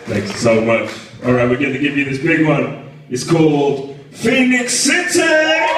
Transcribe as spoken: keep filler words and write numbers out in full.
Thanks so much. All right, we're going to give you this big one. It's called Phoenix City!